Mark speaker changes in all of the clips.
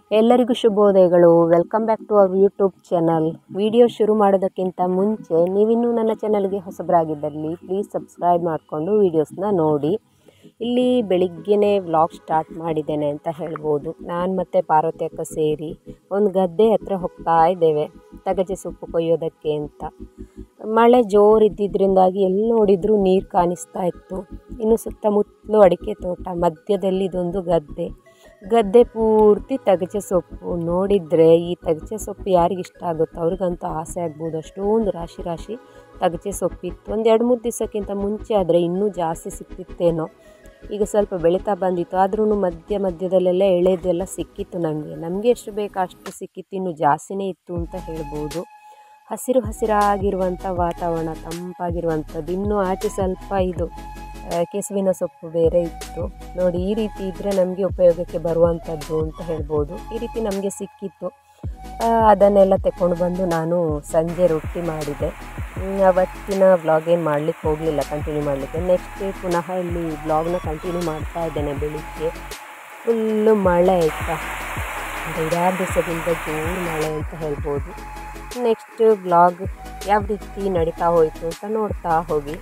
Speaker 1: ಎಲ್ಲರಿಗೂ ಶುಭೋದಯಗಳು. Welcome back to our YouTube channel. Video ಶುರು ಮಾಡೋದಕ್ಕಿಂತ ಮುಂಚೆ ನೀವಿನ್ನೂ ನನ್ನ ಚಾನಲ್ಗೆ ಹೊಸಬರಾಗಿದ್ದಲ್ಲಿ ಪ್ಲೀಸ್ ಸಬ್ಸ್ಕ್ರೈಬ್ ಮಾಡಿಕೊಂಡು ವೀಡಿಯೋಸ್ನ ನೋಡಿ. ಇಲ್ಲಿ ಬೆಳಿಗ್ಗೆನೇ ವ್ಲಾಗ್ ಸ್ಟಾರ್ಟ್ ಮಾಡಿದ್ದೇನೆ ಅಂತ ಹೇಳ್ಬೋದು. ನಾನು ಮತ್ತು ಪಾರ್ವತಿ ಅಕ್ಕ ಸೇರಿ ಒಂದು ಗದ್ದೆ ಹತ್ರ ಹೋಗ್ತಾ ಇದ್ದೇವೆ ತಗಜೆ ಸೊಪ್ಪು ಕೊಯ್ಯೋದಕ್ಕೆ ಅಂತ. ಮಳೆ ಜೋರು ಇದ್ದಿದ್ದರಿಂದಾಗಿ ಎಲ್ಲಿ ನೋಡಿದರೂ ನೀರು ಕಾಣಿಸ್ತಾ ಇತ್ತು. ಇನ್ನು ಸುತ್ತಮುತ್ತಲೂ ಅಡಿಕೆ ತೋಟ, ಮಧ್ಯದಲ್ಲಿ ಇದೊಂದು ಗದ್ದೆ ಪೂರ್ತಿ ತಗಜೆ ಸೊಪ್ಪು. ನೋಡಿದರೆ ಈ ತಗಜೆ ಸೊಪ್ಪು ಯಾರಿಗಿಷ್ಟ ಆಗುತ್ತೋ ಅವ್ರಿಗಂತೂ ಆಸೆ ಆಗ್ಬೋದು. ಅಷ್ಟೊಂದು ರಾಶಿ ತಗಜೆ ಸೊಪ್ಪಿತ್ತು. ಒಂದು 2-3 ದಿವಸಕ್ಕಿಂತ ಮುಂಚೆ ಆದರೆ ಇನ್ನೂ ಜಾಸ್ತಿ ಸಿಕ್ತಿತ್ತೇನೋ. ಈಗ ಸ್ವಲ್ಪ ಬೆಳೀತಾ ಬಂದಿತ್ತು, ಆದ್ರೂ ಮಧ್ಯದಲ್ಲೆಲ್ಲ ಎಳೆದೆಲ್ಲ ಸಿಕ್ಕಿತ್ತು. ನಮಗೆ ಎಷ್ಟು ಬೇಕು ಅಷ್ಟು ಸಿಕ್ಕಿತ್ತು, ಇನ್ನು ಜಾಸ್ತಿನೇ ಇತ್ತು ಅಂತ ಹೇಳ್ಬೋದು. ಹಸಿರಾಗಿರುವಂಥ ವಾತಾವರಣ, ತಂಪಾಗಿರುವಂಥದ್ದು. ಇನ್ನೂ ಆಚೆ ಸ್ವಲ್ಪ ಇದು ಕೆಸುವಿನ ಸೊಪ್ಪು ಬೇರೆ ಇತ್ತು ನೋಡಿ. ಈ ರೀತಿ ಇದ್ದರೆ ನಮಗೆ ಉಪಯೋಗಕ್ಕೆ ಬರುವಂಥದ್ದು ಅಂತ ಹೇಳ್ಬೋದು. ಈ ರೀತಿ ನಮಗೆ ಸಿಕ್ಕಿತ್ತು. ಅದನ್ನೆಲ್ಲ ತಗೊಂಡು ಬಂದು ನಾನು ಸಂಜೆ ರೊಟ್ಟಿ ಮಾಡಿದೆ. ಅವತ್ತಿನ ವ್ಲಾಗ್ ಏನು ಮಾಡಲಿಕ್ಕೆ ಹೋಗಲಿಲ್ಲ, ಕಂಟಿನ್ಯೂ ಮಾಡಲಿಕ್ಕೆ. ನೆಕ್ಸ್ಟ್ ಪುನಃ ಇಲ್ಲಿ ವ್ಲಾಗ್ನ ಕಂಟಿನ್ಯೂ ಮಾಡ್ತಾ ಇದ್ದೇನೆ. ಬೆಳಿಗ್ಗೆ ಫುಲ್ಲು ಮಳೆ ಆಯಿತಾ, 5-6 ದಿವಸದಿಂದ ಜೋರು ಮಳೆ ಅಂತ ಹೇಳ್ಬೋದು. ನೆಕ್ಸ್ಟ್ ವ್ಲಾಗ್ ಯಾವ ರೀತಿ ನಡೀತಾ ಹೋಯಿತು ಅಂತ ನೋಡ್ತಾ ಹೋಗಿ.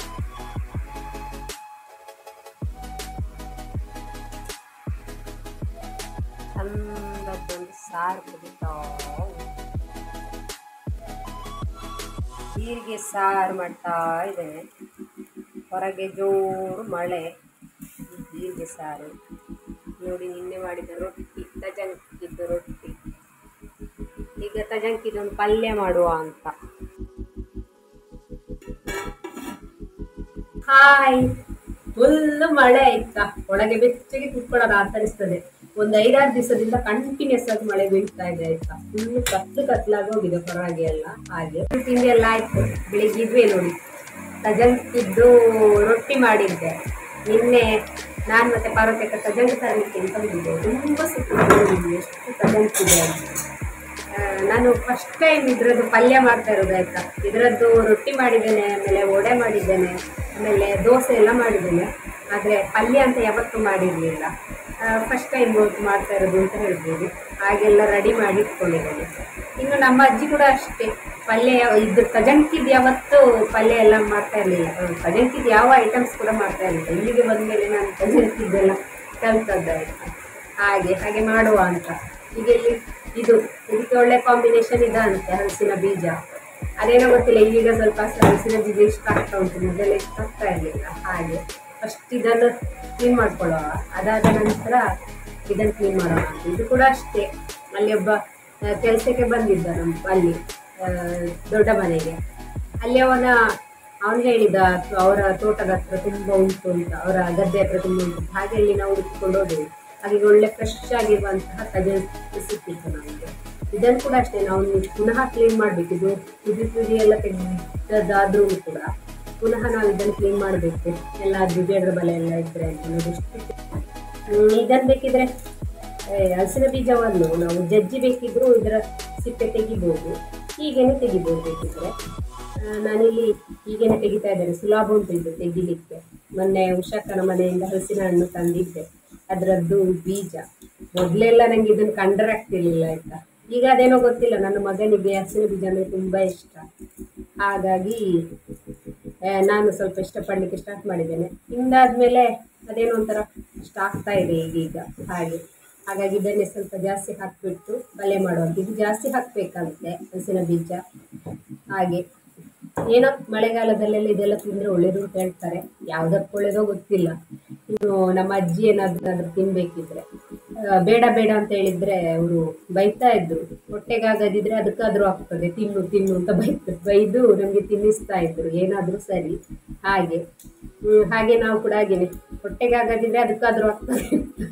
Speaker 1: ಚಂದದ್ದೊಂದು ಸಾರು ಕುದಿತಾ, ಜೀರಿಗೆ ಸಾರು ಮಾಡ್ತಾ ಇದ್ದೇನೆ. ಹೊರಗೆ ಜೋರು ಮಳೆ, ಜೀರಿಗೆ ಸಾರು ನೋಡಿ. ನಿನ್ನೆ ಮಾಡಿದ ರೊಟ್ಟಿ, ತಜಂಕಿದ್ದು ರೊಟ್ಟಿ. ಈಗ ತಜಂಕಿದೊಂದು ಪಲ್ಯ ಮಾಡುವ ಅಂತ. ಹಾಯ್, ಫುಲ್ಲು ಮಳೆ ಆಯ್ತಾ, ಒಳಗೆ ಬೆಚ್ಚಗೆ ಕುತ್ಕೊಳ್ಳೋದು ಅಂತ ಅನಿಸ್ತದೆ. ಒಂದು 5-6 ದಿವಸದಿಂದ ಕಂಟಿನ್ಯೂಸ್ ಆಗಿ ಮಳೆ ಬೀಳ್ತಾ ಇದೆ ಆಯ್ತಾ. ಫುಲ್ಲು ಕತ್ಲಾಗಿ ಹೋಗಿದೆ ಹೊರಗೆ ಎಲ್ಲ. ಹಾಗೆ ತಿಂಡಿ ಎಲ್ಲ ಆಯ್ತು. ಬೆಳಿಗ್ಗೆ ಇದ್ವಿ ನೋಡಿ, ತಜಂಕಿದ್ದು ರೊಟ್ಟಿ ಮಾಡಿದ್ದೆ. ನಿನ್ನೆ ನಾನು ಮತ್ತೆ ಪಾರ್ವತಿ ಅಕ್ಕ ತಜಂಕ್ ತರಲಿಕ್ಕೆ ಅಂತ ಬಂದಿದ್ದೆ. ತುಂಬ ಸಿಕ್ಕಿದ್ದು ಎಷ್ಟು ತಜಂಕಿದೆ ಅಂತ. ನಾನು ಫಸ್ಟ್ ಟೈಮ್ ಇದರದ್ದು ಪಲ್ಯ ಮಾಡ್ತಾ ಇರೋದು ಆಯ್ತಾ. ಇದರದ್ದು ರೊಟ್ಟಿ ಮಾಡಿದ್ದೇನೆ, ಆಮೇಲೆ ವಡೆ ಮಾಡಿದ್ದೇನೆ, ಆಮೇಲೆ ದೋಸೆ ಎಲ್ಲ ಮಾಡಿದ್ದೇನೆ. ಆದರೆ ಪಲ್ಯ ಅಂತ ಯಾವತ್ತೂ ಮಾಡಿರಲಿಲ್ಲ. ಫಸ್ಟ್ ಟೈಮ್ ಮಾಡ್ತಾ ಇರೋದು ಅಂತ ಹೇಳ್ಬೋದು. ಹಾಗೆಲ್ಲ ರೆಡಿ ಮಾಡಿ ಇಟ್ಕೊಂಡಿದ್ದೇನೆ. ಇನ್ನು ನಮ್ಮ ಅಜ್ಜಿ ಕೂಡ ಅಷ್ಟೇ, ಪಲ್ಯ ಇದು ತಜಂಕಿದ್ದು ಯಾವತ್ತೂ ಪಲ್ಯ ಎಲ್ಲ ಮಾಡ್ತಾ ಇರಲಿಲ್ಲ. ತಜಂಕಿದ್ದು ಯಾವ ಐಟಮ್ಸ್ ಕೂಡ ಮಾಡ್ತಾ ಇರಲಿಲ್ಲ. ಇಲ್ಲಿಗೆ ಬಂದಮೇಲೆ ನಾನು ತಜಂಕಿದ್ದೆಲ್ಲ ಕಲ್ತದ್ದಾಯ್ತು. ಹಾಗೆ ಮಾಡುವ ಅಂತ. ಈಗ ಇದಕ್ಕೆ ಒಳ್ಳೆ ಕಾಂಬಿನೇಷನ್ ಇದೆ ಅಂತೆ, ಹಲಸಿನ ಬೀಜ. ಅದೇನೋ ಗೊತ್ತಿಲ್ಲ, ಈಗ ಸ್ವಲ್ಪ ಹಲಸಿನ ಬೀಜ ಇಷ್ಟ ಆಗ್ತಾ ಉಂಟು, ಮೊದಲೇ ಇಷ್ಟ ಆಗ್ತಾ ಇರಲಿಲ್ಲ. ಹಾಗೆ ಫಸ್ಟ್ ಇದನ್ನು ಕ್ಲೀನ್ ಮಾಡ್ಕೊಳ್ಳುವ, ಅದಾದ ನಂತರ ಇದನ್ನು ಕ್ಲೀನ್ ಮಾಡೋಣ ಅಂತ. ಇದು ಕೂಡ ಅಷ್ಟೇ, ಅಲ್ಲಿ ಒಬ್ಬ ಕೆಲಸಕ್ಕೆ ಬಂದಿದ್ದ ಅಲ್ಲಿ ದೊಡ್ಡ ಮನೆಗೆ. ಅಲ್ಲಿ ಅವನು ಹೇಳಿದ ಅವರ ತೋಟದ ಹತ್ರ ತುಂಬ ಉಂಟು ಅಂತ, ಅವರ ಗದ್ದೆ ಹತ್ರ ತುಂಬ ಉಂಟು. ಹಾಗೆ ಅಲ್ಲಿ ನಾವು ಹುಡುಕಿಕೊಂಡು ಹೋದೆವು. ಹಾಗೆ ಒಳ್ಳೆ ಫ್ರೆಶ್ ಆಗಿರುವಂತಹ ತಜಂಕಿ ಸಿಕ್ಕಿತ್ತು ನಮಗೆ. ಇದನ್ನು ಕೂಡ ಅಷ್ಟೇ, ನಾವು ಪುನಃ ಕ್ಲೀನ್ ಮಾಡಬೇಕು. ಇದು ಕುದಿ ಎಲ್ಲ ತೆಗೆದಾದ್ರೂ ಕೂಡ ಪುನಃ ನಾವು ಇದನ್ನು ಕ್ಲೀನ್ ಮಾಡಬೇಕು. ಎಲ್ಲ ದುಡ್ಡು ಬಲೆ ಎಲ್ಲ ಇದ್ದರೆ ಅಂತ ನೋಡಿ. ಇದನ್ನು ಬೇಕಿದ್ರೆ ಹಲಸಿನ ಬೀಜವನ್ನು ನಾವು ಜಜ್ಜಿ ಬೇಕಿದ್ರೂ ಇದರ ಸಿಪ್ಪೆ ತೆಗಿಬೋದು, ಹೀಗೇನೆ ತೆಗಿಬೋದು ಬೇಕಿದ್ರೆ. ನಾನಿಲ್ಲಿ ಹೀಗೇನೆ ತೆಗಿತಾ ಇದ್ದೇನೆ, ಸುಲಭ ಉಂಟು ಇದು ತೆಗಿಲಿಕ್ಕೆ. ಮೊನ್ನೆ ಉಷಾಕ್ಕನ ಮನೆಯಿಂದ ಹಲಸಿನ ಹಣ್ಣು ತಂದಿದ್ದೆ, ಅದರದ್ದು ಬೀಜ. ಮೊದಲೆಲ್ಲ ನನಗೆ ಇದನ್ನು ಕಂಡರೆ ಆಗ್ತಿರ್ಲಿಲ್ಲ ಆಯ್ತಾ. ಈಗ ಅದೇನೋ ಗೊತ್ತಿಲ್ಲ, ನನ್ನ ಮಗನಿಗೆ ಹಲಸಿನ ಬೀಜ ಅಂದರೆ ತುಂಬ ಇಷ್ಟ. ಹಾಗಾಗಿ ನಾನು ಸ್ವಲ್ಪ ಇಷ್ಟಪಡಲಿಕ್ಕೆ ಸ್ಟಾರ್ಟ್ ಮಾಡಿದ್ದೇನೆ. ಇಂದಾದ್ಮೇಲೆ ಅದೇನೋ ಒಂಥರ ಇಷ್ಟ ಆಗ್ತಾ ಇದೆ ಈಗೀಗ. ಹಾಗಾಗಿ ಇದನ್ನೇ ಸ್ವಲ್ಪ ಜಾಸ್ತಿ ಹಾಕಿಬಿಟ್ಟು ಬಲೆ ಮಾಡುವಂಥ. ಇದು ಜಾಸ್ತಿ ಹಾಕಬೇಕಂತೆ ಹಲಸಿನ ಬೀಜ. ಹಾಗೆ ಏನೋ ಮಳೆಗಾಲದಲ್ಲೆಲ್ಲ ಇದೆಲ್ಲ ತಿಂದರೆ ಒಳ್ಳೇದು ಅಂತ ಹೇಳ್ತಾರೆ. ಯಾವುದಕ್ಕೆ ಒಳ್ಳೇದೋ ಗೊತ್ತಿಲ್ಲ. ಇನ್ನು ನಮ್ಮ ಅಜ್ಜಿ ಏನಾದರೂ ತಿನ್ಬೇಕಿದ್ರೆ ಬೇಡ ಅಂತ ಹೇಳಿದರೆ ಅವರು ಬೈತಾ ಇದ್ರು. ಹೊಟ್ಟೆಗಾಗದಿದ್ರೆ ಅದಕ್ಕಾದರೂ ಆಗ್ತದೆ, ತಿನ್ನು ಅಂತ ಬೈದು ನಮಗೆ ತಿನ್ನಿಸ್ತಾ ಇದ್ರು, ಏನಾದರೂ ಸರಿ. ಹಾಗೆ ನಾವು ಕೂಡ ಹಾಗೇನೆ, ಹೊಟ್ಟೆಗಾಗದಿದ್ರೆ ಅದಕ್ಕಾದರೂ ಆಗ್ತದೆ.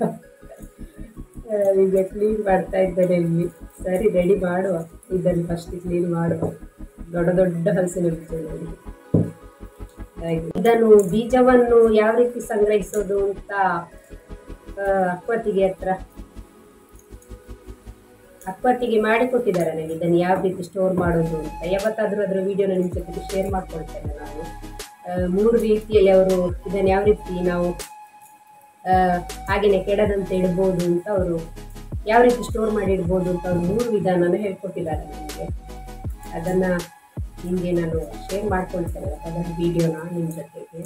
Speaker 1: ಈಗ ಕ್ಲೀನ್ ಮಾಡ್ತಾ ಇದ್ದೇನೆ ಇಲ್ಲಿ. ಸರಿ, ರೆಡಿ ಮಾಡುವ. ಇದನ್ನು ಫಸ್ಟ್ ಕ್ಲೀನ್ ಮಾಡುವ. ದೊಡ್ಡ ಹಲಸಿನ ಬೀಜ ನೋಡಿ. ಇದನ್ನು ಬೀಜವನ್ನು ಯಾವ ರೀತಿ ಸಂಗ್ರಹಿಸೋದು ಅಂತ ಅಕ್ವತ್ತಿಗೆ ಮಾಡಿಕೊಟ್ಟಿದ್ದಾರೆ ನನಗೆ, ಇದನ್ನು ಯಾವ ರೀತಿ ಸ್ಟೋರ್ ಮಾಡೋದು ಅಂತ. ಯಾವತ್ತಾದರೂ ಅದರ ವಿಡಿಯೋನ ನಿಮ್ಮ ಜೊತೆಗೆ ಶೇರ್ ಮಾಡ್ಕೊಳ್ತೇನೆ ನಾನು. 3 ರೀತಿಯಲ್ಲಿ ಅವರು ಇದನ್ನು ಯಾವ ರೀತಿ ನಾವು ಹಾಗೆಯೇ ಕೆಡದಂತೆ ಇಡ್ಬೋದು ಅಂತ ಅವರು ಯಾವ ರೀತಿ ಸ್ಟೋರ್ ಮಾಡಿ ಇಡ್ಬೋದು ಅಂತ ಒಂದು 3 ವಿಧಾನನ ಹೇಳ್ಕೊಟ್ಟಿದ್ದಾರೆ ನನಗೆ. ಅದನ್ನು ನಿಮಗೆ ನಾನು ಶೇರ್ ಮಾಡ್ಕೊಳ್ತೇನೆ ಅದರ ವಿಡಿಯೋನ ನಿಮ್ಮ ಜೊತೆಗೆ.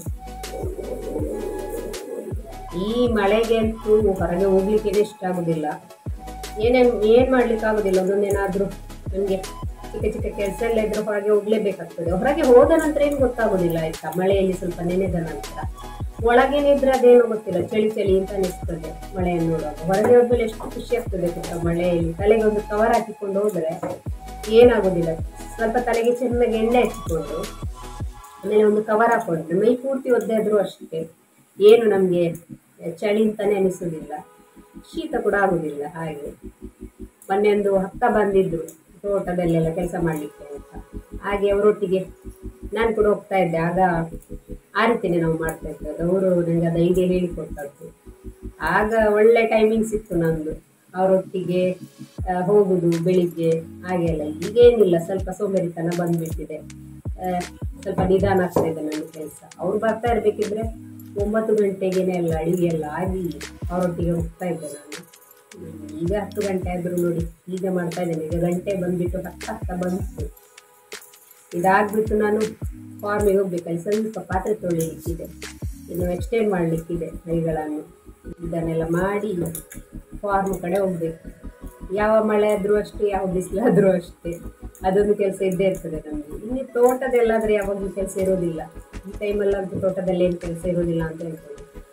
Speaker 1: ಈ ಮಳೆಗೆ ಅಂತೂ ಹೊರಗೆ ಹೋಗ್ಲಿಕ್ಕೆ ಇಷ್ಟ ಆಗೋದಿಲ್ಲ, ಏನು ಮಾಡ್ಲಿಕ್ಕೆ ಆಗೋದಿಲ್ಲ. ಒಂದೊಂದೇನಾದರೂ ನಮಗೆ ಚಿಕ್ಕ ಚಿಕ್ಕ ಕೆಲಸ ಎಲ್ಲ ಇದ್ರೆ ಹೊರಗೆ ಹೋಗ್ಲೇಬೇಕಾಗ್ತದೆ. ಹೊರಗೆ ಹೋದ ನಂತರ ಏನು ಗೊತ್ತಾಗೋದಿಲ್ಲ ಆಯ್ತಾ, ಮಳೆಯಲ್ಲಿ ಸ್ವಲ್ಪ ನೆನೆದ ನಂತರ. ಒಳಗೇನಿದ್ರೆ ಅದೇನೋ ಗೊತ್ತಿಲ್ಲ, ಚಳಿ ಚಳಿ ಅಂತ ಅನಿಸ್ತದೆ ಮಳೆಯನ್ನು ನೋಡುವಾಗ. ಹೊರಗೆ ಹೋದ್ಮೇಲೆ ಎಷ್ಟು ಖುಷಿ ಆಗ್ತದೆ ಗೊತ್ತಾ ಮಳೆಯಲ್ಲಿ. ತಲೆಗೆ ಒಂದು ಕವರ್ ಹಾಕಿಕೊಂಡು ಹೋದ್ರೆ ಏನಾಗೋದಿಲ್ಲ. ಸ್ವಲ್ಪ ತಲೆಗೆ ಚೆನ್ನಾಗಿ ಎಣ್ಣೆ ಹಚ್ಚಿಕೊಂಡು ಆಮೇಲೆ ಒಂದು ಕವರ್ ಹಾಕೊಂಡ್ರೆ ಮೈ ಪೂರ್ತಿ ಒದ್ದೆ ಆದ್ರೂ ಅಷ್ಟೇ ಏನು ನಮಗೆ ಚಳಿ ಅಂತಾನೆ ಅನಿಸೋದಿಲ್ಲ, ಶೀತ ಕೂಡ ಆಗುದಿಲ್ಲ. ಹಾಗೆ ಮೊನ್ನೆ ಒಂದು ಅಕ್ಕ ಬಂದಿದ್ರು ತೋಟದಲ್ಲೆಲ್ಲ ಕೆಲಸ ಮಾಡ್ಲಿಕ್ಕೆ ಅಂತ. ಹಾಗೆ ಅವರೊಟ್ಟಿಗೆ ನಾನು ಕೂಡ ಹೋಗ್ತಾ ಇದ್ದೆ. ಆಗ ಆ ರೀತಿನೇ ನಾವು ಮಾಡ್ತಾ ಇದ್ದದ್ದು. ಅವರು ನನಗೆ ಅದು ಐಡಿಯಾ ಹೇಳಿಕೊಟ್ಟದ್ದು. ಆಗ ಒಳ್ಳೆ ಟೈಮಿಂಗ್ ಸಿಕ್ತು ನಂದು ಅವರೊಟ್ಟಿಗೆ ಹೋಗುದು ಬೆಳಿಗ್ಗೆ. ಹಾಗೆಲ್ಲ ಈಗೇನಿಲ್ಲ, ಸ್ವಲ್ಪ ಸೋಂಬೇರಿತನ ಬಂದ್ಬಿಟ್ಟಿದೆ, ಸ್ವಲ್ಪ ನಿಧಾನ ಆಗ್ತಾ ಇದೆ ನನ್ನ ಕೆಲಸ. ಅವ್ರು ಬರ್ತಾ ಇರ್ಬೇಕಿದ್ರೆ 9 ಗಂಟೆಗೇನೆ ಎಲ್ಲ ಅಡಿಗೆ ಎಲ್ಲ ಆಗಿ ಅವರೊಟ್ಟಿಗೆ ಹೋಗ್ತಾ ಇದ್ದೆ ನಾನು. ಈಗ 10 ಗಂಟೆ ಆದರೂ ನೋಡಿ ಈಗ ಮಾಡ್ತಾ ಇದ್ದೇನೆ. ಈಗ ಗಂಟೆ ಬಂದ್ಬಿಟ್ಟು ಹತ್ತ ಬಂತು. ಇದಾಗ್ಬಿಟ್ಟು ನಾನು ಫಾರ್ಮಿಗೆ ಹೋಗ್ಬೇಕಲ್ಲಿ ಸ್ವಲ್ಪ ಪಾತ್ರೆ ತೊಳಿಲಿಕ್ಕಿದೆ, ಇನ್ನು ಎಕ್ಸ್ಟೆಂಡ್ ಮಾಡಲಿಕ್ಕಿದೆ ಕೈಗಳನ್ನು. ಇದನ್ನೆಲ್ಲ ಮಾಡಿ ಫಾರ್ಮ್ ಕಡೆ ಹೋಗ್ಬೇಕು. ಯಾವ ಮಳೆ ಆದರೂ ಅಷ್ಟೇ, ಯಾವ ಬಿಸಿಲಾದರೂ ಅಷ್ಟೇ, ಅದೊಂದು ಕೆಲಸ ಇದ್ದೇ ಇರ್ತದೆ ನಮಗೆ. ಇನ್ನು ತೋಟದಲ್ಲಾದರೆ ಯಾವಾಗಲೂ ಕೆಲಸ ಇರೋದಿಲ್ಲ. ಈ ಟೈಮಲ್ಲಂತೂ ತೋಟದಲ್ಲಿ ಏನು ಕೆಲಸ ಇರೋದಿಲ್ಲ ಅಂತ ಹೇಳ್ತೇನೆ.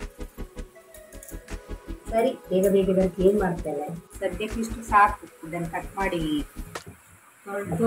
Speaker 1: ಸರಿ, ಬೇಗ ಬೇಗ ಇದನ್ನು ಕ್ಲೀನ್ ಮಾಡ್ತೇನೆ. ಸದ್ಯಕ್ಕೆ ಇಷ್ಟು ಸಾಕು. ಇದನ್ನು ಕಟ್ ಮಾಡಿ ಹೊರಟು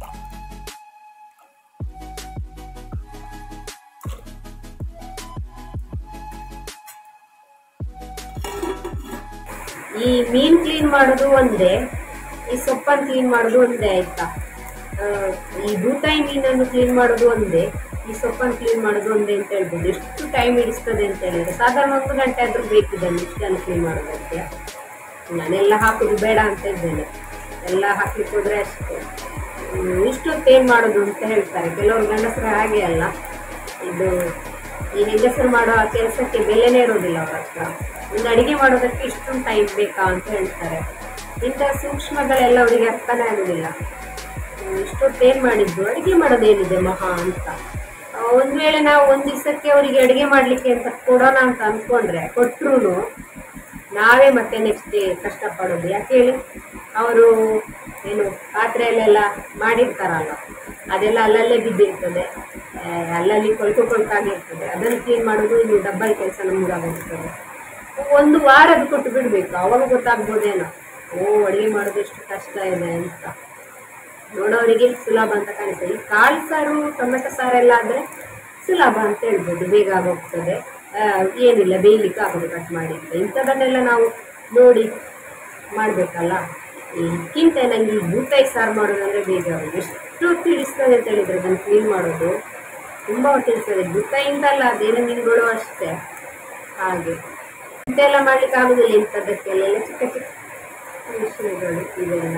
Speaker 1: ಈ ಮೀನು ಕ್ಲೀನ್ ಮಾಡೋದು ಒಂದೇ, ಈ ಸೊಪ್ಪನ್ನು ಕ್ಲೀನ್ ಮಾಡೋದು ಒಂದೇ ಆಯ್ತಾ. ಈ ಬೂತಾಯಿ ಮೀನನ್ನು ಕ್ಲೀನ್ ಮಾಡೋದು ಒಂದೇ, ಈ ಸೊಪ್ಪನ್ನು ಕ್ಲೀನ್ ಮಾಡೋದು ಒಂದೇ ಅಂತ ಹೇಳ್ಬೋದು. ಎಷ್ಟು ಟೈಮ್ ಹಿಡಿಸ್ತದೆ ಅಂತ ಹೇಳಿದ್ರೆ ಸಾಧಾರಣ 1 ಗಂಟೆ ಆದರೂ ಬೇಕಿದ್ದನ್ನು ಇಷ್ಟನ್ನು ಕ್ಲೀನ್ ಮಾಡೋದಕ್ಕೆ. ನಾನೆಲ್ಲ ಹಾಕೋದು ಬೇಡ ಅಂತ ಇದ್ದೇನೆ, ಎಲ್ಲ ಹಾಕ್ಲಿಕ್ಕೆ ಹೋದ್ರೆ ಅಷ್ಟೇ ಇಷ್ಟೊತ್ತೇನು ಮಾಡೋದು ಅಂತ ಹೇಳ್ತಾರೆ ಕೆಲವರು ಗಂಡಸರು. ಹಾಗೆ ಅಲ್ಲ, ಇದು ಈ ಹೆಂಗಸರು ಮಾಡೋ ಆ ಕೆಲಸಕ್ಕೆ ಬೆಲೆನೇ ಇರೋದಿಲ್ಲ ಅವ್ರ ಹತ್ರ. ಒಂದು ಅಡುಗೆ ಮಾಡೋದಕ್ಕೆ ಇಷ್ಟೊಂದು ಟೈಮ್ ಬೇಕಾ ಅಂತ ಹೇಳ್ತಾರೆ. ಇಂಥ ಸೂಕ್ಷ್ಮಗಳೆಲ್ಲ ಅವರಿಗೆ ಅರ್ಥನೇ ಆಗೋದಿಲ್ಲ. ಇಷ್ಟೊತ್ತೇನು ಮಾಡಿದ್ದು, ಅಡುಗೆ ಮಾಡೋದೇನಿದೆ ಮಹಾ ಅಂತ. ಒಂದು ವೇಳೆ ನಾವು ಒಂದು ದಿವಸಕ್ಕೆ ಅವರಿಗೆ ಅಡುಗೆ ಮಾಡಲಿಕ್ಕೆ ಅಂತ ಕೊಡೋಣ ಅಂತ ಅಂದ್ಕೊಂಡ್ರೆ ಕೊಟ್ಟರು ನಾವೇ ಮತ್ತೆ ನೆಕ್ಸ್ಟ್ ಡೇ ಕಷ್ಟಪಡೋದು. ಯಾಕೆ ಹೇಳಿ, ಅವರು ಏನು ಪಾತ್ರೆಯಲ್ಲೆಲ್ಲ ಮಾಡಿರ್ತಾರಲ್ಲ, ಅದೆಲ್ಲ ಅಲ್ಲಲ್ಲೇ ಬಿದ್ದಿರ್ತದೆ, ಅಲ್ಲಲ್ಲಿ ಕೊಳ್ಕಾಗಿರ್ತದೆ. ಅದನ್ನು ಕ್ಲೀನ್ ಮಾಡೋದು ಇನ್ನು ಡಬ್ಬಲ್ ಕೆಲಸ ನಮಗಾಗಿರ್ತದೆ. 1 ವಾರದ ಕೊಟ್ಟು ಬಿಡಬೇಕು, ಅವಾಗ ಗೊತ್ತಾಗ್ಬೋದೇನೋ ಅಡುಗೆ ಮಾಡೋದು ಎಷ್ಟು ಕಷ್ಟ ಇದೆ ಅಂತ. ನೋಡೋರಿಗೆ ಸುಲಭ ಅಂತ ಕಾಣಿಸ್ತದೆ. ಈ ಕಾಳು ಸಾರು ಟೊಮೆಟೊ ಸಾರೆಲ್ಲ ಆದರೆ ಸುಲಭ ಅಂತ ಹೇಳ್ಬೋದು, ಬೇಗ ಆಗೋಗ್ತದೆ, ಏನಿಲ್ಲ ಬೇಯಲಿಕ್ಕೆ ಆಗೋದು ಕಟ್ ಮಾಡಿ. ಇಂಥದನ್ನೆಲ್ಲ ನಾವು ನೋಡಿ ಮಾಡಬೇಕಲ್ಲ. ಇದಕ್ಕಿಂತ ನನಗೆ ಈ ಬೂತಾಯಿ ಸಾರು ಮಾಡೋದಂದರೆ ಬೇಗ ಆಗೋದು. ಎಷ್ಟು ತಿಳಿಸ್ತದೆ ಅಂತ ಹೇಳಿದರೆ ಅದನ್ನು ಕ್ಲೀನ್ ಮಾಡೋದು ತುಂಬ ತಿಳಿಸ್ತದೆ. ಬೂತಾಯಿಂದಲ್ಲ, ಅದೇನೋ ಮೀನುಗಳು ಅಷ್ಟೇ. ಹಾಗೆ ಇಂತೆಲ್ಲ ಮಾಡ್ಲಿಕ್ಕೆ ಆಗೋದಿಲ್ಲ. ಇಂಥದ್ದಕ್ಕೆಲ್ಲ ಚಿಕ್ಕ ಚಿಕ್ಕ ವಿಷಯಗಳು ಇವೆಲ್ಲ.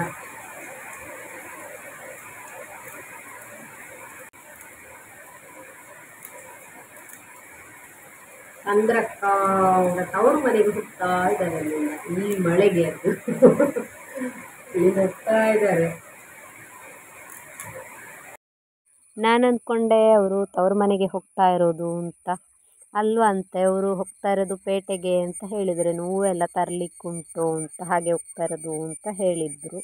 Speaker 1: ಚಂದ್ರಕ್ಕ ಅವರ ತವರು ಮನೆಗೆ ಹೋಗ್ತಾ ಇದ್ದಾರೆ ಈ ಮಳೆಗೆ. ಅದು ಇಲ್ಲಿ ಹೋಗ್ತಾ ಇದ್ದಾರೆ. ನಾನು ಅಂದ್ಕೊಂಡೆ ಅವರು ತವರು ಮನೆಗೆ ಹೋಗ್ತಾ ಇರೋದು ಅಂತ. ಅಲ್ವಾ ಅಂತೆ, ಅವರು ಹೋಗ್ತಾ ಇರೋದು ಪೇಟೆಗೆ ಅಂತ ಹೇಳಿದರೆ, ಹೂವೆಲ್ಲ ತರಲಿಕ್ಕುಂಟು ಅಂತ, ಹಾಗೆ ಹೋಗ್ತಾ ಇರೋದು ಅಂತ ಹೇಳಿದ್ರು.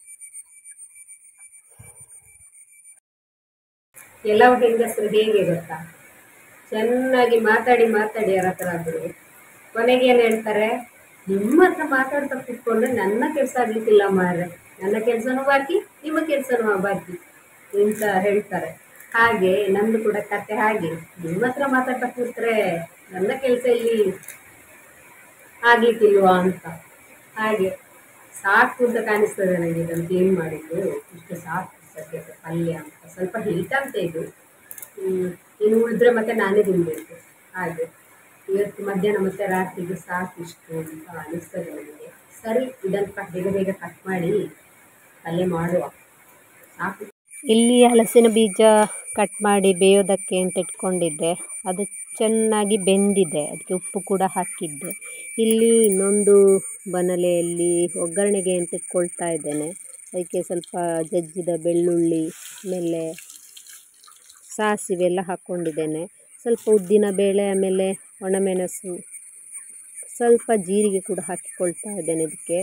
Speaker 1: ಕೆಲವು ಹೆಂಗಸರು ಹೇಗೆ ಗೊತ್ತಾ, ಚೆನ್ನಾಗಿ ಮಾತಾಡಿ ಮಾತಾಡಿ ಯಾರ ಹತ್ರ ಆದ್ರು ಕೊನೆಗೆ ಏನು ಹೇಳ್ತಾರೆ, ನಿಮ್ಮ ಹತ್ರ ಮಾತಾಡ್ತಾ ಕೂತ್ಕೊಂಡ್ರೆ ನನ್ನ ಕೆಲಸ ಆಗ್ಲಿಕ್ಕಿಲ್ಲ ಮಾರ್ರೆ, ನನ್ನ ಕೆಲಸನೂ ಬಾಕಿ ನಿಮ್ಮ ಕೆಲಸನೂ ಬಾಕಿ ಅಂತ ಹೇಳ್ತಾರೆ. ಹಾಗೆ ನಂದು ಕೂಡ ಕತೆ ಹಾಗೆ, ನಿಮ್ಮ ಹತ್ರ ಮಾತಾಡ್ತಾ ಕೂತ್ರೆ ನನ್ನ ಕೆಲಸ ಇಲ್ಲಿ ಆಗ್ಲಿಕ್ಕಿಲ್ವಾ ಅಂತ. ಹಾಗೆ ಸಾಕು ಅಂತ ಕಾಣಿಸ್ತದೆ ನನಗೆ ಇದನ್ನು ಕ್ಲೀನ್ ಮಾಡಿದ್ದು. ಇಷ್ಟು ಸಾಕು ಸದ್ಯಕ್ಕೆ. ಪಲ್ಯ ಅಂತ ಸ್ವಲ್ಪ ಹೀಟ್ ಅಂತ ಇದು, ಇನ್ನು ಉಳಿದ್ರೆ ಮತ್ತೆ ನಾನೇ ತಿನ್ನಬೇಕು. ಹಾಗೆ ಇವತ್ತು ಮಧ್ಯಾಹ್ನ ಮತ್ತೆ ರಾತ್ರಿಗೆ ಸಾಕಿಷ್ಟು ಅಂತ ಅನಿಸ್ತದೆ ನನಗೆ. ಸರಿ, ಇದನ್ನು ಬೇಗ ಬೇಗ ಕಟ್ ಮಾಡಿ ಪಲ್ಯ ಮಾಡುವ. ಸಾಕು. ಇಲ್ಲಿ ಹಲಸಿನ ಬೀಜ ಕಟ್ ಮಾಡಿ ಬೇಯೋದಕ್ಕೆ ಅಂತ ಇಟ್ಕೊಂಡಿದ್ದೆ. ಅದು ಚೆನ್ನಾಗಿ ಬೆಂದಿದೆ, ಅದಕ್ಕೆ ಉಪ್ಪು ಕೂಡ ಹಾಕಿದ್ದೆ. ಇಲ್ಲಿ ಇನ್ನೊಂದು ಬನಲೆಯಲ್ಲಿ ಒಗ್ಗರಣೆಗೆ ಅಂತ ಇಟ್ಕೊಳ್ತಾ ಇದ್ದೇನೆ. ಅದಕ್ಕೆ ಸ್ವಲ್ಪ ಜಜ್ಜಿದ ಬೆಳ್ಳುಳ್ಳಿ, ಆಮೇಲೆ ಸಾಸಿವೆ ಎಲ್ಲ ಹಾಕ್ಕೊಂಡಿದ್ದೇನೆ. ಸ್ವಲ್ಪ ಉದ್ದಿನ ಬೇಳೆ, ಆಮೇಲೆ ಒಣಮೆಣಸು, ಸ್ವಲ್ಪ ಜೀರಿಗೆ ಕೂಡ ಹಾಕಿಕೊಳ್ತಾ ಇದ್ದೇನೆ ಇದಕ್ಕೆ.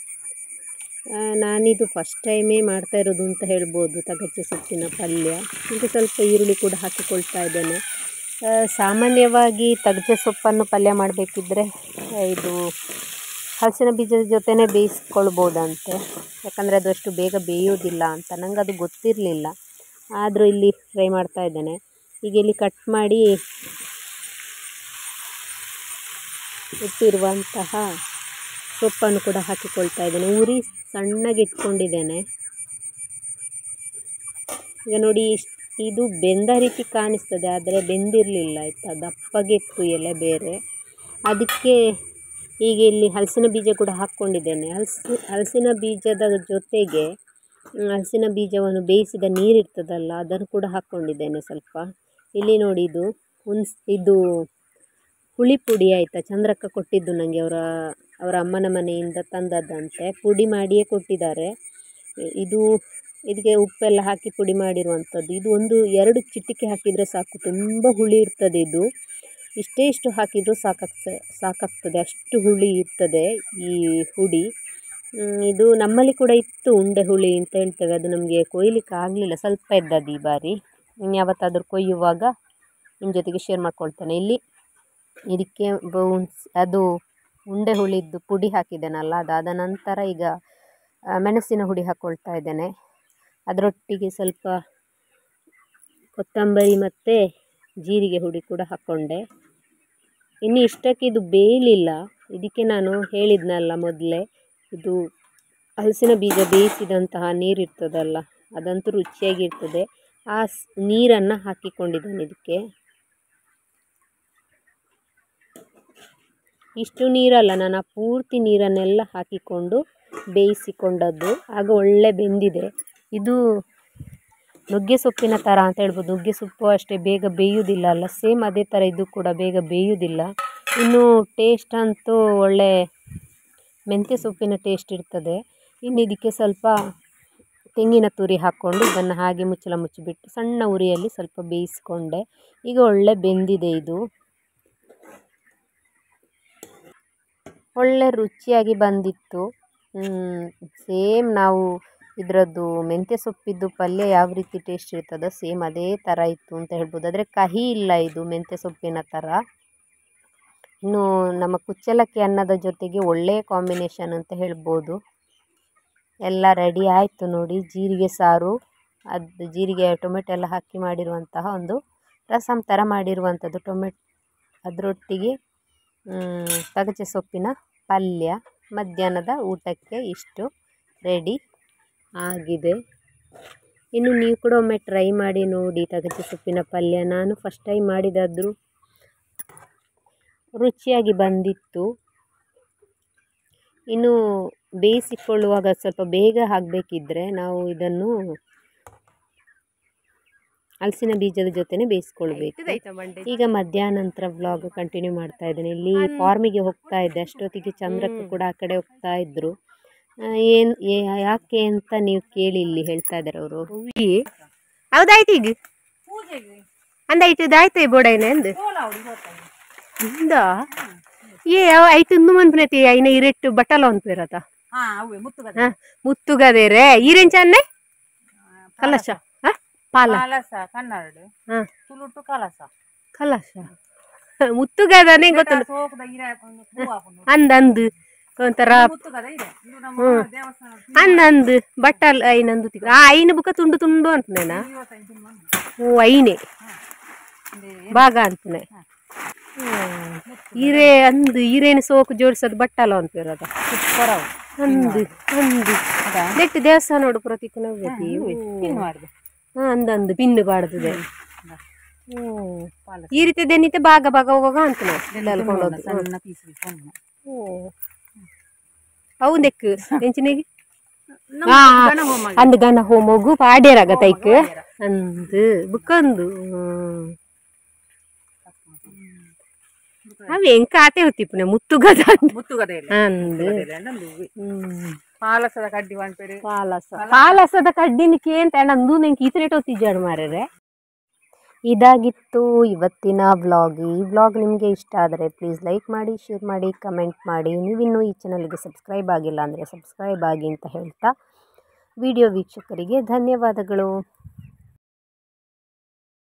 Speaker 1: ನಾನಿದು ಫಸ್ಟ್ ಟೈಮೇ ಮಾಡ್ತಾ ಇರೋದು ಅಂತ ಹೇಳ್ಬೋದು, ತಗಚೆ ಸೊಪ್ಪಿನ ಪಲ್ಯ. ಇದು ಸ್ವಲ್ಪ ಈರುಳ್ಳಿ ಕೂಡ ಹಾಕಿಕೊಳ್ತಾ ಇದ್ದೇನೆ. ಸಾಮಾನ್ಯವಾಗಿ ತಗಚೆ ಸೊಪ್ಪನ್ನು ಪಲ್ಯ ಮಾಡಬೇಕಿದ್ರೆ ಇದು ಹಲಸಿನ ಬೀಜದ ಜೊತೆನೇ ಬೇಯಿಸ್ಕೊಳ್ಬೋದಂತೆ, ಯಾಕಂದರೆ ಅದು ಅಷ್ಟು ಬೇಗ ಬೇಯೋದಿಲ್ಲ ಅಂತ. ನನಗೆ ಅದು ಗೊತ್ತಿರಲಿಲ್ಲ, ಆದರೂ ಇಲ್ಲಿ ಫ್ರೈ ಮಾಡ್ತಾ ಇದ್ದೇನೆ. ಈಗ ಇಲ್ಲಿ ಕಟ್ ಮಾಡಿ ಇಟ್ಟಿರುವಂತಹ ಸೊಪ್ಪನ್ನು ಕೂಡ ಹಾಕಿಕೊಳ್ತಾ ಇದ್ದೇನೆ. ಉರಿ ಸಣ್ಣಗೆ ಇಟ್ಕೊಂಡಿದ್ದೇನೆ. ಈಗ ನೋಡಿ, ಇದು ಬೆಂದ ರೀತಿ ಕಾಣಿಸ್ತದೆ, ಆದರೆ ಬೆಂದಿರಲಿಲ್ಲ ಆಯಿತಾ, ದಪ್ಪಗೆ ಇತ್ತು ಎಲೆ ಬೇರೆ. ಅದಕ್ಕೆ ಈಗ ಇಲ್ಲಿ ಹಲಸಿನ ಬೀಜ ಕೂಡ ಹಾಕ್ಕೊಂಡಿದ್ದೇನೆ. ಹಲಸಿನ ಬೀಜದ ಜೊತೆಗೆ ಹಲಸಿನ ಬೀಜವನ್ನು ಬೇಯಿಸಿದ ನೀರಿರ್ತದಲ್ಲ, ಅದನ್ನು ಕೂಡ ಹಾಕ್ಕೊಂಡಿದ್ದೇನೆ ಸ್ವಲ್ಪ. ಇಲ್ಲಿ ನೋಡಿ, ಇದು ಹುಳಿ ಪುಡಿ ಆಯಿತಾ, ಚಂದ್ರಕ್ಕ ಕೊಟ್ಟಿದ್ದು ನನಗೆ, ಅವರ ಅಮ್ಮನ ಮನೆಯಿಂದ ತಂದದ್ದಂತೆ. ಪುಡಿ ಮಾಡಿಯೇ ಕೊಟ್ಟಿದ್ದಾರೆ. ಇದಕ್ಕೆ ಉಪ್ಪೆಲ್ಲ ಹಾಕಿ ಪುಡಿ ಮಾಡಿರುವಂಥದ್ದು. ಇದು 1-2 ಚಿಟಿಕೆ ಹಾಕಿದರೆ ಸಾಕು, ತುಂಬ ಹುಳಿ ಇರ್ತದೆ ಇದು. ಇಷ್ಟು ಹಾಕಿದರೂ ಸಾಕಾಗ್ತದೆ, ಅಷ್ಟು ಹುಳಿ ಇರ್ತದೆ ಈ ಹುಡಿ. ಇದು ನಮ್ಮಲ್ಲಿ ಕೂಡ ಇತ್ತು, ಉಂಡೆ ಹುಳಿ ಅಂತ ಹೇಳ್ತೇವೆ. ಅದು ನಮಗೆ ಕೊಯ್ಲಿಕ್ಕೆ ಆಗಲಿಲ್ಲ, ಸ್ವಲ್ಪ ಇದ್ದದ್ದು ಈ ಬಾರಿ. ಯಾವತ್ತಾದರೂ ಕೊಯ್ಯುವಾಗ ನಿಮ್ಮ ಜೊತೆಗೆ ಶೇರ್ ಮಾಡ್ಕೊಳ್ತೇನೆ. ಇಲ್ಲಿ ಇದಕ್ಕೆ ಅದು ಉಂಡೆ ಹುಳಿದ್ದು ಪುಡಿ ಹಾಕಿದ್ದೇನಲ್ಲ, ಅದಾದ ನಂತರ ಈಗ ಮೆಣಸಿನ ಹುಡಿ ಹಾಕ್ಕೊಳ್ತಾ ಇದ್ದೇನೆ. ಅದರೊಟ್ಟಿಗೆ ಸ್ವಲ್ಪ ಕೊತ್ತಂಬರಿ ಮತ್ತು ಜೀರಿಗೆ ಹುಡಿ ಕೂಡ ಹಾಕ್ಕೊಂಡೆ. ಇನ್ನು ಇಷ್ಟಕ್ಕೆ ಇದು ಬೇಯಲಿಲ್ಲ. ಇದಕ್ಕೆ ನಾನು ಹೇಳಿದ್ನಲ್ಲ ಮೊದಲೇ, ಇದು ಹಲಸಿನ ಬೀಜ ಬೇಯಿಸಿದಂತಹ ನೀರಿರ್ತದಲ್ಲ, ಅದಂತೂ ರುಚಿಯಾಗಿರ್ತದೆ. ಆ ನೀರನ್ನು ಹಾಕಿಕೊಂಡಿದ್ದೇನೆ ಇದಕ್ಕೆ. ಇಷ್ಟು ನೀರಲ್ಲ, ನಾನು ಆ ಪೂರ್ತಿ ನೀರನ್ನೆಲ್ಲ ಹಾಕಿಕೊಂಡು ಬೇಯಿಸಿಕೊಂಡದ್ದು. ಆಗ ಒಳ್ಳೆ ಬೆಂದಿದೆ. ಇದು ನುಗ್ಗೆ ಸೊಪ್ಪಿನ ಥರ ಅಂತ ಹೇಳ್ಬೋದು. ನುಗ್ಗೆ ಸೊಪ್ಪು ಅಷ್ಟೇ ಬೇಗ ಬೇಯುವುದಿಲ್ಲ ಅಲ್ಲ, ಸೇಮ್ ಅದೇ ಥರ ಇದು ಕೂಡ ಬೇಗ ಬೇಯುವುದಿಲ್ಲ. ಇನ್ನು ಟೇಸ್ಟ್ ಅಂತೂ ಒಳ್ಳೆ ಮೆಂತ್ಯ ಸೊಪ್ಪಿನ ಟೇಸ್ಟ್ ಇರ್ತದೆ. ಇನ್ನು ಇದಕ್ಕೆ ಸ್ವಲ್ಪ ತೆಂಗಿನ ತುರಿ ಹಾಕ್ಕೊಂಡು ಇದನ್ನು ಹಾಗೆ ಮುಚ್ಚಳ ಮುಚ್ಚಿಬಿಟ್ಟು ಸಣ್ಣ ಉರಿಯಲ್ಲಿ ಸ್ವಲ್ಪ ಬೇಯಿಸ್ಕೊಂಡೆ. ಈಗ ಒಳ್ಳೆ ಬೆಂದಿದೆ. ಇದು ಒಳ್ಳೆ ರುಚಿಯಾಗಿ ಬಂದಿತ್ತು. ಸೇಮ್ ನಾವು ಇದರದ್ದು ಮೆಂತ್ಯ ಸೊಪ್ಪಿದ್ದು ಪಲ್ಯ ಯಾವ ರೀತಿ ಟೇಸ್ಟ್ ಇರ್ತದೋ ಸೇಮ್ ಅದೇ ಥರ ಇತ್ತು ಅಂತ ಹೇಳ್ಬೋದು. ಆದರೆ ಕಹಿ ಇಲ್ಲ ಇದು ಮೆಂತ್ಯ ಸೊಪ್ಪಿನ ಥರ. ಇನ್ನು ನಮ್ಮ ಕುಚ್ಚಲಕ್ಕಿ ಅನ್ನದ ಜೊತೆಗೆ ಒಳ್ಳೆಯ ಕಾಂಬಿನೇಷನ್ ಅಂತ ಹೇಳ್ಬೋದು. ಎಲ್ಲ ರೆಡಿ ಆಯಿತು ನೋಡಿ. ಜೀರಿಗೆ ಸಾರು, ಅದು ಜೀರಿಗೆ ಟೊಮೆಟೊ ಎಲ್ಲ ಹಾಕಿ ಮಾಡಿರುವಂತಹ ಒಂದು ರಸಮ್ ಥರ ಮಾಡಿರುವಂಥದ್ದು ಅದರೊಟ್ಟಿಗೆ ತಗಚೆ ಸೊಪ್ಪಿನ ಪಲ್ಯ. ಮಧ್ಯಾಹ್ನದ ಊಟಕ್ಕೆ ಇಷ್ಟು ರೆಡಿ ಆಗಿದೆ. ಇನ್ನು ನೀವು ಕೂಡ ಒಮ್ಮೆ ಟ್ರೈ ಮಾಡಿ ನೋಡಿ ತಗಚೆ ಸೊಪ್ಪಿನ ಪಲ್ಯ. ನಾನು ಫಸ್ಟ್ ಟೈಮ್ ಮಾಡಿದಾದರೂ ರುಚಿಯಾಗಿ ಬಂದಿತ್ತು. ಇನ್ನು ಬೇಯಿಸಿಕೊಳ್ಳುವಾಗ ಸ್ವಲ್ಪ ಬೇಗ ಆಗಬೇಕಿದ್ರೆ ನಾವು ಇದನ್ನು ಹಲಸಿನ ಬೀಜದ ಜೊತೆನೇ ಬೇಯಿಸ್ಕೊಳ್ಬೇಕು. ಈಗ ಮಧ್ಯಾಹ್ನ ನಂತರ ವ್ಲಾಗ್ ಕಂಟಿನ್ಯೂ ಮಾಡ್ತಾ ಇದ್ದೇನೆ. ಇಲ್ಲಿ ಫಾರ್ಮಿಗೆ ಹೋಗ್ತಾ ಇದ್ದೆ, ಅಷ್ಟೊತ್ತಿಗೆ ಚಂದ್ರಕ್ಕೆ ಕೂಡ ಆ ಕಡೆ ಹೋಗ್ತಾ ಇದ್ರು. ಯಾಕೆ ಅಂತ ನೀವು ಕೇಳಿ ಇಲ್ಲಿ ಹೇಳ್ತಾ ಇದ್ದಾರೆ ಅವರು. ಹೌದಾಯ್ತು ಈಗ ಅಂದಾಯ್ತು ಇದಾಯ್ತು ಬೋಡೈನ ಅಂದು ಅಂದ ಐತು ಇಂದು ಮನ್ಪನತಿ ಐನ ಇರೆಟ್ಟು ಬಟ್ಟಲ ಅನ್ಪೇರತ ಮುತ್ತುಗದೇರೆ ಈರೆಂಚ ಅನ್ನೆ ಕಲಶ ಪಾಲ ಕಲಶ ಮುತ್ತುಗದನೆ ಗೊತ್ತಲ್ಲ ಅಂದಂದು ಒಂಥರ ಅಂದಂದು ಬಟ್ಟಲ್ ಐನಂದು ಐನ ಬುಕ್ಕ ತುಂಡು ತುಂಡು ಅಂತನೇನ ಓ ಐನೆ ಭಾಗ ಅಂತನೆ ಈರೆ ಅಂದು ಈರೇನು ಸೋಕು ಜೋಡಿಸೋದು ಬಟ್ಟಲ ಅನ್ಪೇರದ ಅಂದು ಅಂದು ನೆಟ್ಟು ದೇವಸ್ಥಾನ ನೋಡು ಪ್ರತೀಕ ಅಂದಂದು ಪಿಂಡು ಬಾಡ್ತದೆ. ಈ ರೀತಿ ದೇನಿತೆ ಭಾಗ ಭಾಗ ಹೋಗುವಾಗ ಅಂತ ಹೌದೆಕ್ ಎಂಚಿನಿಗೆ ಅಂದ್ ಗಣ ಹೋಮಗು ಪಾಡ್ಯರಾಗ ತೈಕ್ ಅಂದು ಬುಕ್ಕಂದು ಅವೇ ಕಾತೆ ಹೊತ್ತಿಪ್ಪುನೆ ಮುತ್ತುಗದ ಅಂದು
Speaker 2: ಪಾಲಸದ ಕಡ್ಡಿ ಮಾಡ್ಬೇಡಿ
Speaker 1: ಪಾಲಸದ ಕಡ್ಡಿನಿಕೆ ಅಂತ ನಂದು ನಂಗೆ ಈತನೇಟ್ ಹೊತ್ತಿದ್ದಾడు ಮಾರ್ರೆ. ಇದಾಗಿತ್ತು ಇವತ್ತಿನ ವ್ಲಾಗ್. ಈ ವ್ಲಾಗ್ ನಿಮಗೆ ಇಷ್ಟ ಆದರೆ ಪ್ಲೀಸ್ ಲೈಕ್ ಮಾಡಿ, ಶೇರ್ ಮಾಡಿ, ಕಮೆಂಟ್ ಮಾಡಿ. ನೀವಿನ್ನೂ ಈ ಚಾನಲ್ಗೆ ಸಬ್ಸ್ಕ್ರೈಬ್ ಆಗಿಲ್ಲ ಅಂದರೆ ಸಬ್ಸ್ಕ್ರೈಬ್ ಆಗಿ ಅಂತ ಹೇಳ್ತಾ ವಿಡಿಯೋ ವೀಕ್ಷಕರಿಗೆ ಧನ್ಯವಾದಗಳು.